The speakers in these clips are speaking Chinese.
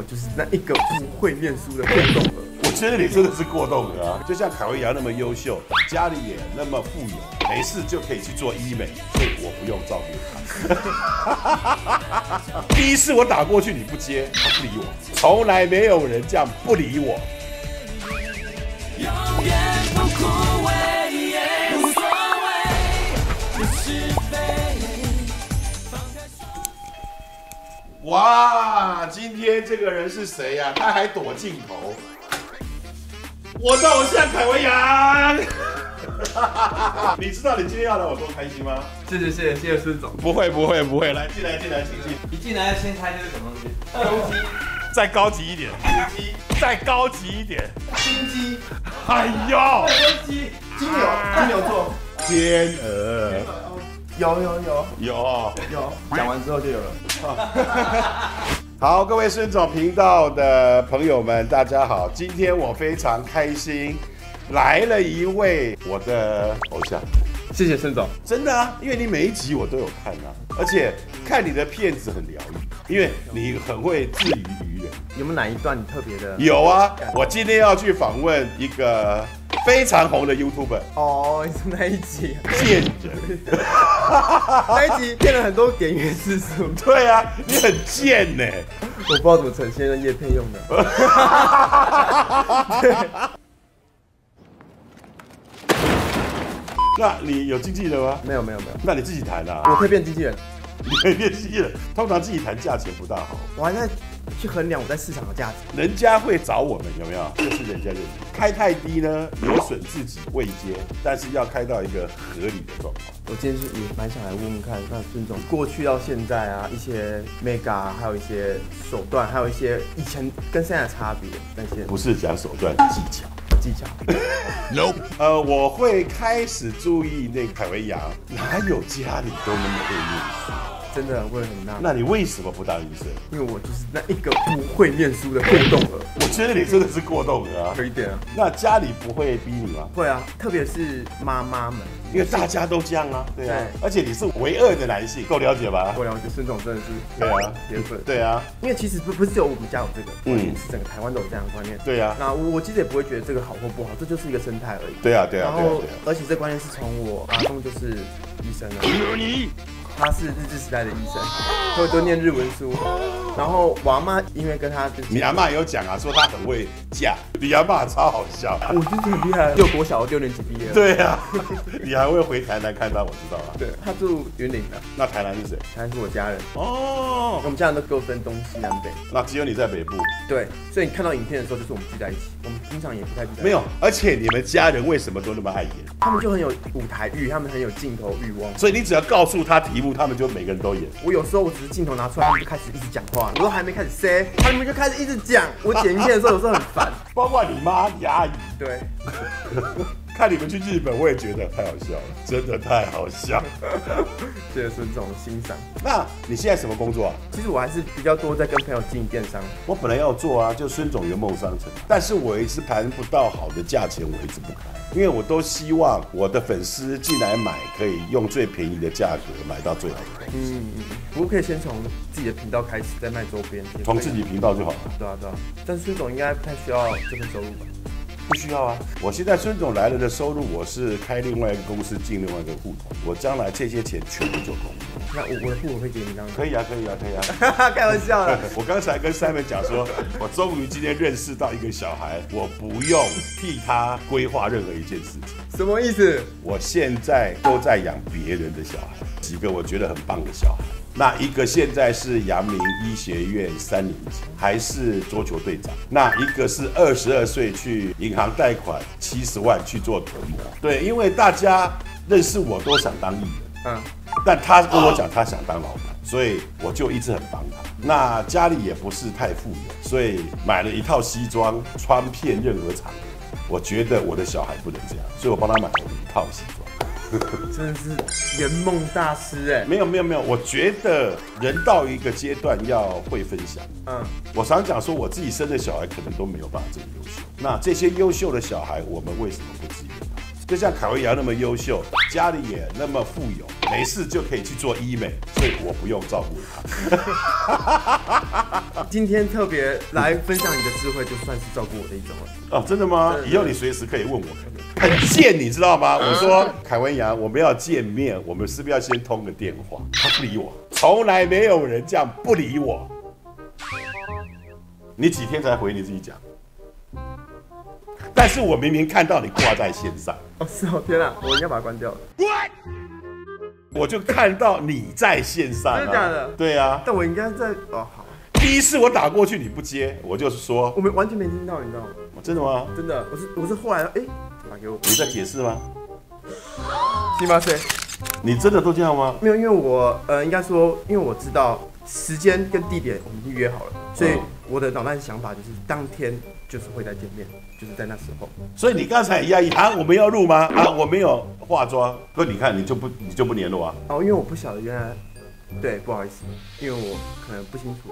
就是那一个不会念书的过动儿。 我觉得你真的是过动儿啊！就像凯文杨那么优秀，家里也那么富有，没事就可以去做医美，所以我不用照顾他。第一次我打过去你不接，他不理我，从来没有人这样不理我。 永远不枯萎，无所谓的是非。 哇，今天这个人是谁呀？他还躲镜头。我的偶像凯文杨。你知道你今天要来我多开心吗？ 谢谢孙总。 不会，来进来，请进。 一进来先猜这是什么东西？ 再高级一点，再高级一点， 金鸡。 哎呦， 金牛座。 天鹅。有， 讲完之后就有了。 好，各位孙总频道的朋友们，大家好！今天我非常开心，来了一位我的偶像。 谢谢孙总。 真的啊，因为你每一集我都有看啊，而且看你的片子很疗愈，因为你很会自娱于人。 有没有哪一段你特别的？ 有啊，我今天要去访问一个非常红的 YouTuber。 哦，是那一集。 贱人。 那一集骗了很多点阅次数。 对啊，你很贱呢。 我不知道怎么呈现的业配用的。 那你有经纪人吗？ 没有。 那你自己谈啊。 我可以变经纪人。 你可以变经纪人，通常自己谈价钱不大好。 我还在去衡量我在市场的价值。 人家会找我们，有没有？这是人家认为开太低呢，有损自己位阶，但是要开到一个合理的状况。 我今天是也蛮想来问问看，那孙总过去到现在啊，一些 mega， 还有一些手段，还有一些以前跟现在的差别，那些不是讲手段，技巧。No。我会开始注意那个凯文杨，哪有家里都那么会念书？ 真的会很纳闷。 那你为什么不当医生？ 因为我就是那一个不会念书的过动儿。 我觉得你真的是过动儿啊。 有一点啊。 那家里不会逼你吗？ 会啊，特别是妈妈们， 因为大家都这样啊。对啊。而且你是唯二的男性，够了解吧？ 够了解，孙总真的是。 对啊， 缘分。 对啊。因为其实不是只有我们家有这个观念，是整个台湾都有这样的观念。 对啊。 那我其实也不会觉得这个好或不好，这就是一个生态而已。 对啊。 然后，而且这观念是从我阿公就是医生啊。他是日治时代的医生，所以都念日文书。然后我阿妈因为跟他就是， 你阿妈有讲啊，说他很会嫁，你阿妈超好笑。 我真的很厉害，就国小6年级毕业了。 对啊，你还会回台南看他，我知道啊。 对，他住云林的。 那台南是谁？ 台南是我家人。 哦， 我们家人都各分东西南北。 那只有你在北部。 对，所以你看到影片的时候，就是我们聚在一起。我们平常也不太聚在一起。 没有，而且你们家人为什么都那么爱演？ 他们就很有舞台欲，他们很有镜头欲望。 所以你只要告诉他题目，他们就每个人都演。 我有时候我只是镜头拿出来，他们就开始一直讲话，我都还没开始 say， 他们就开始一直讲。我剪影片的时候有时候很烦， 包括你妈、你阿姨。 对。 看你们去日本，我也觉得太好笑了，真的太好笑。 谢谢孙总欣赏。 那你现在什么工作啊？ 其实我还是比较多在跟朋友经营电商。 我本来要做啊，就孙总圆梦商城，但是我一直谈不到好的价钱，我一直不开，因为我都希望我的粉丝进来买，可以用最便宜的价格买到最好的东西。 不过可以先从自己的频道开始，再卖周边。 从自己频道就好了。 对啊。但是孙总应该不太需要这份收入吧？ 不需要啊！我现在孙总来了的收入，我是开另外一个公司进另外一个户头，我将来这些钱全部就够。 那我的户口会给你这样？ 可以啊。 开玩笑的。 我刚才跟 Simon 讲说，我终于今天认识到一个小孩，我不用替他规划任何一件事情。 什么意思？ 我现在都在养别人的小孩，几个我觉得很棒的小孩。那一个现在是阳明医学院3年级，还是桌球队长。那一个是22岁去银行贷款70万去做臀模。对，因为大家认识我都想当艺人，但他跟我讲他想当老板，所以我就一直很帮他。那家里也不是太富有，所以买了一套西装，穿遍任何场合。我觉得我的小孩不能这样，所以我帮他买了5套西装。 真的是圆梦大师哎！ 没有，我觉得人到一个阶段要会分享。我常讲说，我自己生的小孩可能都没有办法这么优秀。那这些优秀的小孩，我们为什么不支援他？ 就像凯文杨那么优秀，家里也那么富有，没事就可以去做医美，所以我不用照顾他。 今天特别来分享你的智慧，就算是照顾我的一种了。 哦，真的吗？以后你随时可以问我。很贱，你知道吗？我说凯文杨，我们要见面，我们是不是要先通个电话？他不理我，从来没有人这样不理我。你几天才回？你自己讲。但是我明明看到你挂在线上。 哦，是哦，天啊，我应该把它关掉了。 我就看到你在线上、啊， 真的假的？ 对啊。 但我应该在哦，好。 第一次我打过去你不接，我就是说， 我们完全没听到，你知道吗？ 真的吗？ 真的，我是后来打给我。 你在解释吗？ 是吗？谁？ 你真的都这样吗？ 没有，因为我应该说，因为我知道时间跟地点我们已经约好了，所以我的脑袋想法就是当天就是会再见面，就是在那时候。 所以你刚才很压抑啊，我们要录吗？啊，我没有化妆。不，你看你就不联络啊？ 哦，因为我不晓得原来，对，不好意思，因为我可能不清楚。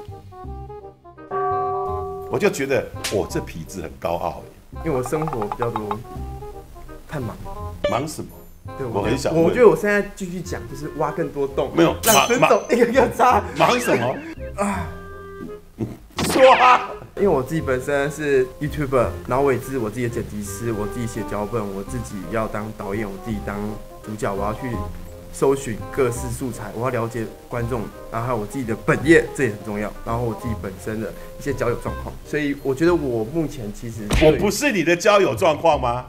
我就觉得我这痞子很高傲耶， 因为我生活比较多，太忙了。 忙什么？ 对， 我很想问， 我觉得我现在继续讲，就是挖更多洞， 没有让孙总一个个扎。 忙什么啊？说啊！ 因为我自己本身是 YouTuber， 然后我也是我自己的剪辑师，我自己写脚本，我自己要当导演，我自己当主角，我要去搜寻各式素材，我要了解观众，然后还有我自己的本业，这也很重要。然后我自己本身的一些交友状况，所以我觉得我目前其实我不是你的交友状况吗？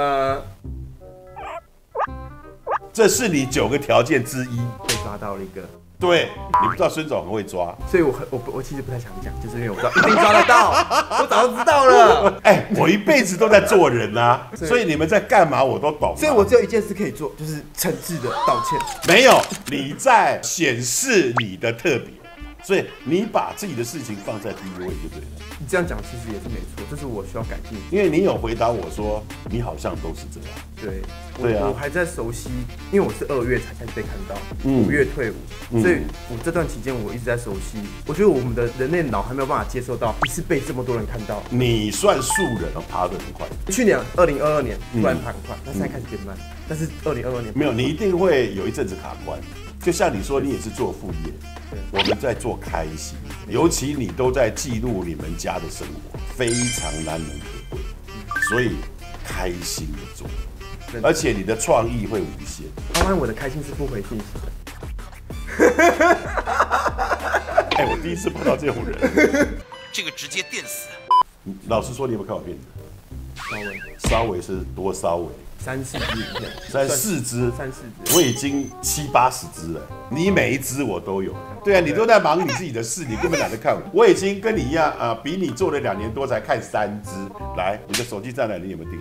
这是你9个条件之一， 被抓到了一个。 对，你不知道孙总很会抓， 所以我其实不太想讲，就是因为我知道一定抓得到，我早就知道了。 哎，我一辈子都在做人啊，所以你们在干嘛我都懂。 所以我只有一件事可以做，就是诚挚的道歉。 没有，你在显示你的特别，所以你把自己的事情放在第一位就对了。 你这样讲其实也是没错，这是我需要改进。 因为你有回答我说，你好像都是这样。 对， 对啊， 我还在熟悉，因为我是2月才开始被看到，5月退伍，所以我这段期间我一直在熟悉。我觉得我们的人类脑还没有办法接受到一次被这么多人看到。 你算素人，爬得很快。 去年2022年突然爬很快，那现在开始变慢，但是2022年没有，你一定会有一阵子卡关。就像你说，你也是做副业，我们在做开心，尤其你都在记录你们家的生活，非常难能可贵，所以开心的做，而且你的创意会无限。 当然，我的开心是不回信息的。 哎，我第一次碰到这种人， 这个直接电死。 老实说，你有没有看我片子？稍微是多稍微。 3、4支影片 ，3、4支， 我我已经70、80支了。你每一支我都有。对啊，你都在忙你自己的事，你根本懒得看我。我已经跟你一样啊，比你做了2年多才看3支。来，你的手机在哪里？你有没有订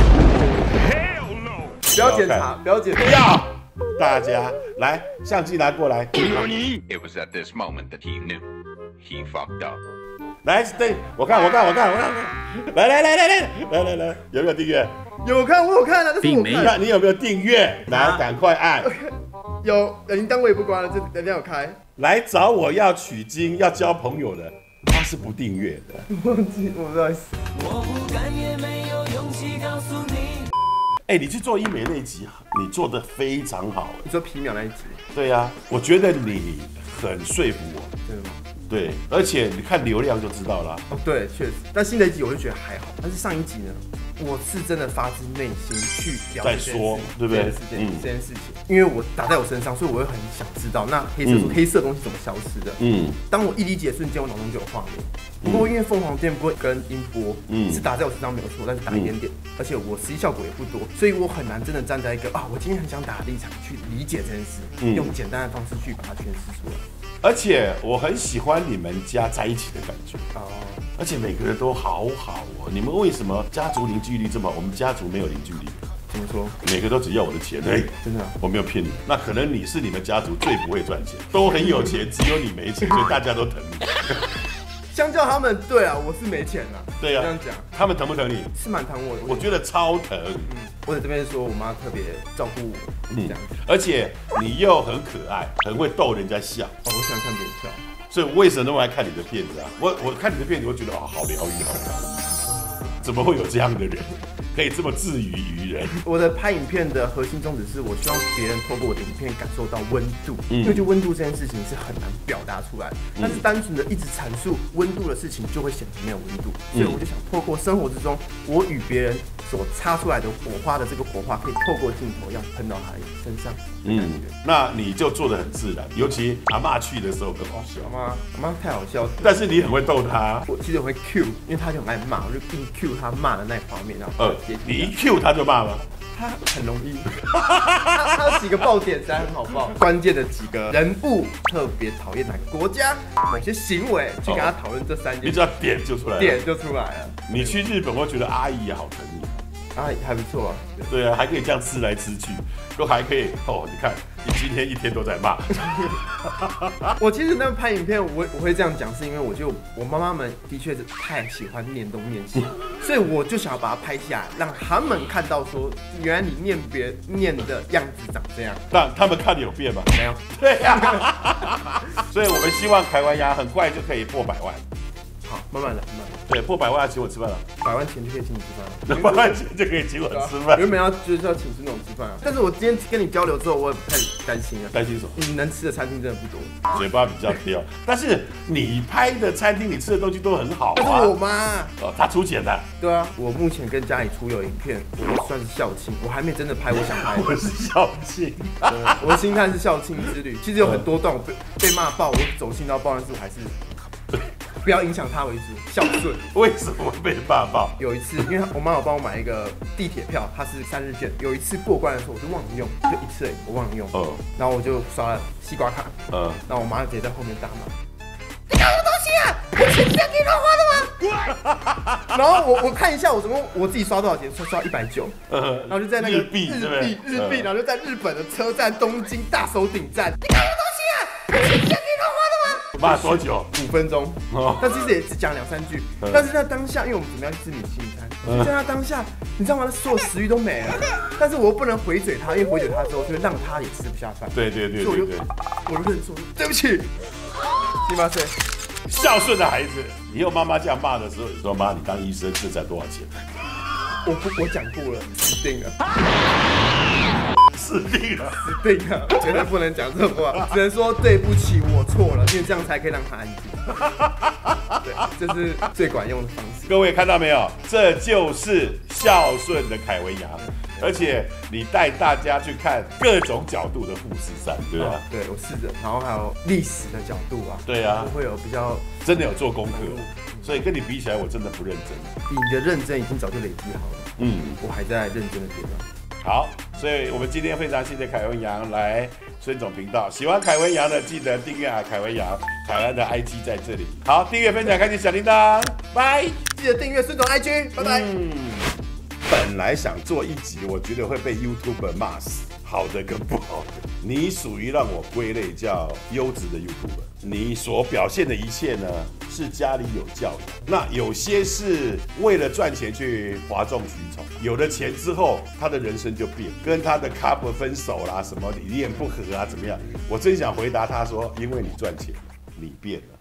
阅？ 不要检查，不要检查。 要大家来，相机拿过来。 It was at this moment that he knew he fucked up. 来，对，我看，来，有没有订阅？ 有看，我有看啊，这是我看。 看你有没有订阅？来，赶快按。 有，铃铛我也不关了，这人家有开。 来找我要取经、要交朋友的，他是不订阅的。 忘记，我不好意思。 我不敢也没有勇气告诉你。 哎，你去做医美那一集，你做的非常好。 你说皮秒那一集？ 对呀，我觉得你很说服我。 真的吗？ 对，而且你看流量就知道了。 哦，对，确实。但新的一集我就觉得还好，但是上一集呢，我是真的发自内心去了解在说，对不对？ 这件事情，因为我打在我身上，所以我会很想知道那黑色东西怎么消失的。当我一理解瞬间，我脑中就有画面。不过因为凤凰电波跟音波，是打在我身上没有错，但是打一点点，而且我实际效果也不多，所以我很难真的站在一个我今天很想打的立场去理解这件事，用简单的方式去把它诠释出来。 而且我很喜欢你们家在一起的感觉而且每个人都好好哦。你们为什么家族凝聚力这么好？我们家族没有凝聚力。 怎么说？ 每个都只要我的钱， 真的我没有骗你。那可能你是你们家族最不会赚钱，都很有钱，只有你没钱，所以大家都疼你。 相较他们，对啊，我是没钱啊。 对啊， 这样讲， 他们疼不疼你？ 是蛮疼我的。 我觉得超疼。 我在这边说，我妈特别照顾我，这样子。 而且你又很可爱，很会逗人家笑。 我喜欢看别人笑。 所以我为什么那么爱看你的片子啊？我看你的片子，我觉得好疗愈，好疗愈。怎么会有这样的人？ 可以这么自娱于人。 我的拍影片的核心宗旨是，我希望别人透过我的影片感受到温度，因为就温度这件事情是很难表达出来，但是单纯的一直阐述温度的事情，就会显得没有温度。所以我就想透过生活之中，我与别人所擦出来的火花的这个火花，可以透过镜头要喷到他身上。 那你就做得很自然，尤其阿嬷去的时候更好笑。 阿妈太好笑， 但是你很会逗他。 我其实会 Q， 因为他就很爱骂，我就硬 Q 他骂的那画面，然后你一 Q 他就骂吗？ 他很容易，他有几个爆点实在很好爆，关键的几个人物特别讨厌哪个国家，某些行为去跟他讨论这3件， 你只要点就出来了， 点就出来了。 你去日本会觉得阿姨也好疼你。 还不错啊， 对啊，还可以这样吃来吃去，都还可以哦。你看，你今天一天都在骂。 我其实那拍影片，我会这样讲，是因为我妈妈们的确是太喜欢念东念西，所以我就想要把它拍下来，让他们看到说，原来你念的样子长这样。 那他们看你有变吗？ 没有。 对呀。所以我们希望凯文牙很快就可以破100万。 好，慢慢来。 对，破100万要请我吃饭了。 100万钱就可以请你吃饭了。 100万钱就可以请我吃饭。 原本就是要请孙总吃饭啊，但是我今天跟你交流之后，我也不太担心了。 担心什么？ 你能吃的餐厅真的不多， 嘴巴比较刁。但是你拍的餐厅，你吃的东西都很好啊。 但是我妈哦，她出钱的。 对啊，我目前跟家里出游影片，我算是校庆，我还没真的拍我想拍的。 我是校庆。 我的心态是校庆之旅。其实有很多段我被骂爆，我走心到爆，但是我还是不要影响他为主，孝顺。 为什么会被骂爆？ 有一次，因为我妈有帮我买一个地铁票，它是3日券。有一次过关的时候，我就忘了用，就一次而已，我忘了用。然后我就刷了西瓜卡。然后我妈就直接在后面大骂：“你搞什么东西啊？我钱是要给你乱花的吗？”然后我看一下，我总共我自己刷多少钱？刷190。然后就在那个日币，然后就在日本的车站东京大手顶站。你搞什么东西啊？我钱是要给你乱花的吗？ 骂多久 ？5分钟。但其实也只讲2、3句。但是在当下，因为我们准备要去吃米其林餐，在他当下，你知道吗？所有食欲都没了。但是我又不能回嘴他，因为回嘴他之后，就会让他也吃不下饭。 对。 所以我就认说，对不起，すみません。 孝顺的孩子，以后妈妈这样骂的时候，你说妈，你当医生这才多少钱？ 我讲过了，死定了。 死定了， 绝对不能讲这话，只能说对不起，我错了，因为这样才可以让他安静。对，这是最管用的方式。 各位看到没有？这就是孝顺的凯文牙，而且你带大家去看各种角度的富士山，对吧？ 对，我试着，然后还有历史的角度啊， 对啊， 会有比较真的有做功课，所以跟你比起来，我真的不认真。 你的认真已经早就累积好了，我还在认真的阶段。 好，所以我们今天非常谢谢凯文羊来孙总频道。喜欢凯文羊的，记得订阅凯文羊，凯文的 IG 在这里。好，订阅、分享、开启小铃铛，拜！ 记得订阅孙总 IG， 拜拜。 本来想做一集，我觉得会被 YouTuber 骂死，好的跟不好的。你属于让我归类叫优质的 YouTuber， 你所表现的一切呢，是家里有教养。那有些是为了赚钱去哗众取宠，有了钱之后，他的人生就变，跟他的 couple 分手啦，什么理念不合啊，怎么样？我真想回答他说，因为你赚钱，你变了。